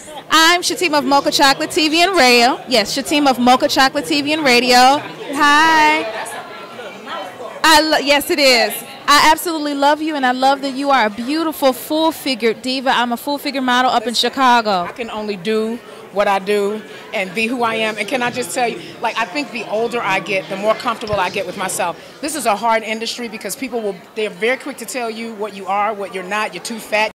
I'm Shatima of Mocha Chocolate TV and Radio. Yes, Shatima of Mocha Chocolate TV and Radio. Hi. Yes, it is. I absolutely love you, and I love that you are a beautiful, full-figured diva. I'm a full-figure model up in Chicago. I can only do what I do and be who I am. And can I just tell you, like, I think the older I get, the more comfortable I get with myself. This is a hard industry because they're very quick to tell you what you are, what you're not. You're too fat.